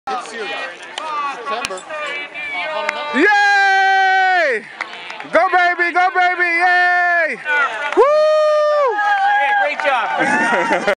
September. Yay! Go baby, yay! Woo! Hey, great job.